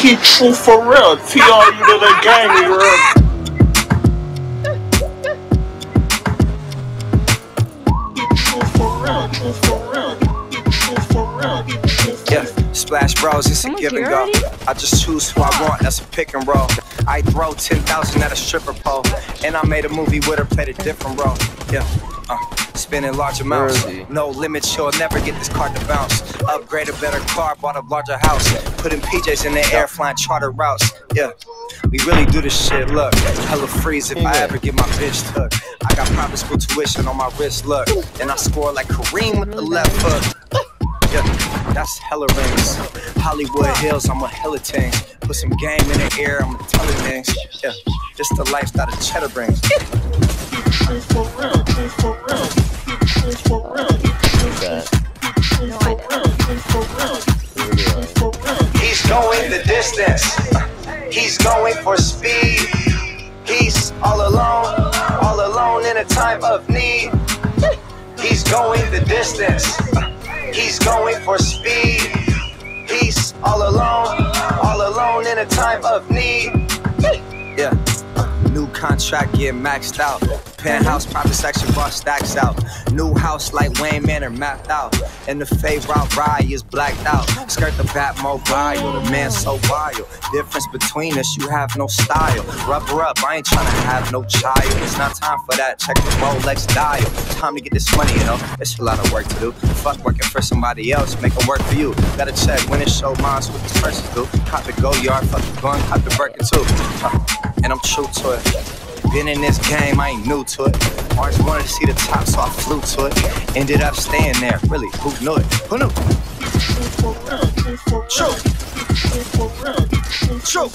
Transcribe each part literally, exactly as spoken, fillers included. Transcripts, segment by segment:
Get true for real. T all you to the gang, you real. Yeah, Splash Bros, it's a give and go. I just choose who I want, that's a pick and roll. I throw ten thousand at a stripper pole, and I made a movie with her, played a different role. Yeah, uh, spending large amounts, no limits, you'll never get this card to bounce. Upgrade a better car, bought a larger house, putting P Js in the air, flying charter routes. Yeah, we really do this shit, look. Hella freeze if I ever get my bitch took. I got private school tuition on my wrist, look. And I score like Kareem with the left hook. Yeah, that's hella rings. Hollywood Hills, I'm a hella thing. Put some game in the air, I'm a telling things. Yeah, just the lifestyle the cheddar brings. He's going the distance. He's going for speed. He's all alone, all alone in a time of need. He's going the distance. He's going for speed. He's all alone, all alone in a time of need. Yeah, new contract get maxed out. Penthouse, private section, bar stacks out. New house like Wayne Manor mapped out. And the favorite ride is blacked out. Skirt the bat mobile, the man so wild. Difference between us, you have no style. Rubber up, I ain't tryna have no child. It's not time for that, check the Rolex dial. Time to get this money, you know, it's a lot of work to do. Fuck working for somebody else, make them work for you. Gotta check when it show mines what these persons do. Cop the go yard, fuck the gun, cop the Birkin too. Uh, and I'm true to it. Been in this game, I ain't new to it. Always wanted to see the top, so I flew to it. Ended up staying there, really, who knew it? Who knew? True. True.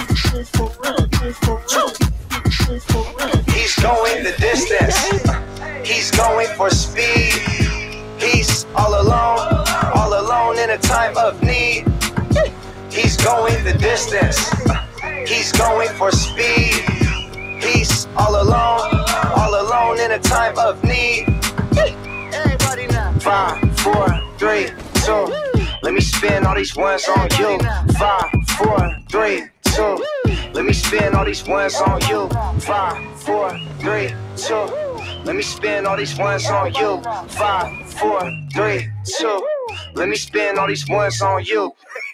True. He's going the distance. He's going for speed. He's all alone, all alone in a time of need. He's going the distance. He's going for speed. He's all alone, all alone in a time of need. Everybody now. Five, four, three, two. Let me spin all these ones on you. Five, four, three, two. Let me spin all these ones on you. Five, four, three, two. Let me spin all these ones on you. Five, four, three, two. Let me spin all these ones on you.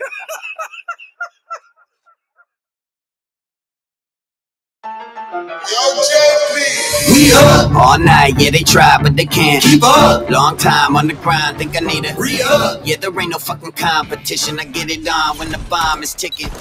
Yo, J P! We up all night, yeah, they try, but they can't keep up. Long time on the grind, think I need a re-up. Yeah, there ain't no fucking competition. I get it on when the bomb is ticking.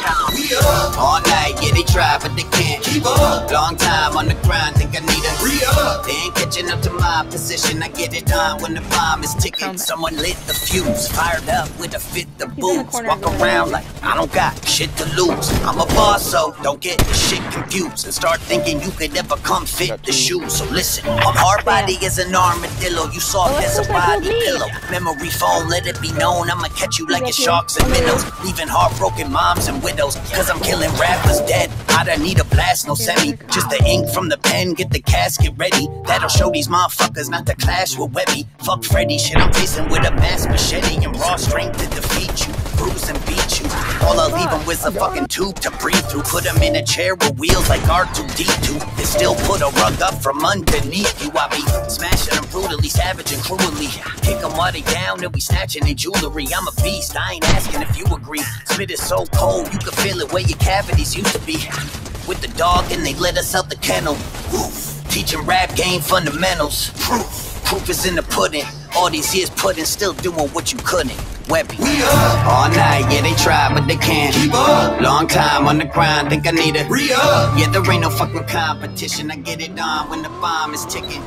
We up all night, yeah, they try, but they can't keep up. Long time on the grind, think I need a re-up. They ain't catching up to my position. I get it on when the bomb is ticking. Someone lit the fuse, fired up with a fit the boots. Walk around like I don't got shit to lose. I'm a boss, so don't get the shit confused and start thinking you could ever come fit the shoes. So listen, I'm hard body as an armadillo. You soft as a body pillow. Memory foam, let it be known I'ma catch you like a sharks and minnows. Leaving heartbroken moms and widows. Cause I'm killing rappers dead. I don't need a blast, no semi. Just the ink from the pen, get the casket ready. That'll show these motherfuckers not to clash with Webby. Fuck Freddy, shit I'm facing with a mass machete and raw strength to defeat you. Bruise and beat you. All I leave them with a fucking tube to breathe through. Put them in a chair with wheels like R two D two. They still put a rug up from underneath you. I be smashing them brutally, savage and cruelly. Kick them while they down, and we snatching their jewelry. I'm a beast, I ain't asking if you agree. Spit is so cold, you can feel it where your cavities used to be. With the dog and they let us out the kennel. Oof. Teaching rap game fundamentals. Proof, proof is in the pudding. All these years pudding, still doing what you couldn't. Webby. We up all night, yeah, they try, but they can't keep up. Long time on the grind, think I need a re-up. Yeah, there ain't no fucking competition. I get it on when the bomb is ticking.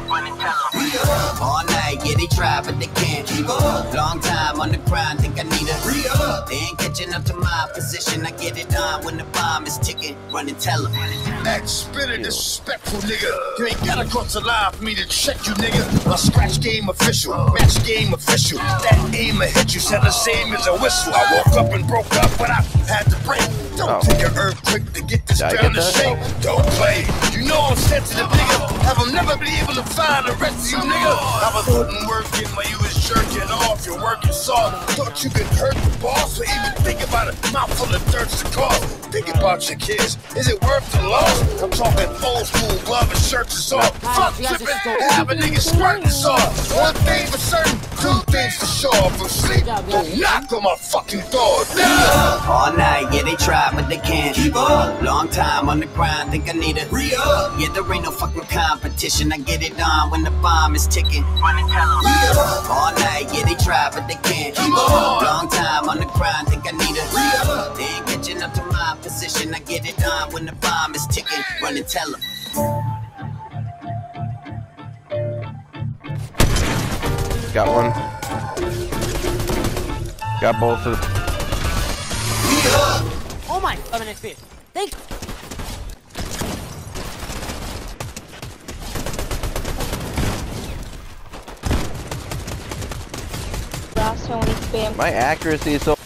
We up all night, yeah, they try, but they can't keep up. Long time on the grind, think I need a re-up. They ain't catching up to my position. I get it on when the bomb is ticking. Run and tell them. That spitter disrespectful nigga. You ain't gotta cross the line for me to check you, nigga. My scratch game official, match game official. That aim will hit you, said the same as a whistle. I woke up and broke up, but I had to break. Don't Oh. take an earthquake to get this Did I ground to get that? shake. Don't play. You know I'm sensitive, nigga. Have them never be able to find the rest of you, nigga. I was putting work in while you was jerking off. You're working soft. Thought you could hurt the boss or even think about it. Mouth full of dirt's the cost. Think about your kids. Is it worth the loss? I'm talking old school glove and shirts is off. Fuck tripping and have a nigga squirting is off. One thing for certain, two things for sure. From sleep, don't knock on my fucking door. All night, yeah, they try, but they can't keep up. Long time on the grind, think I need a re-up. Yeah, there ain't no fucking competition. I get it on when the bomb is ticking. All night, yeah, they try, but they can't keep up. Long time on the grind, think I need a re-up. They ain't catching up to my position. I get it on when the bomb is ticking. Run and tell them. Got one. Got both of them. Oh my, eleven X P. Thank you. My accuracy is so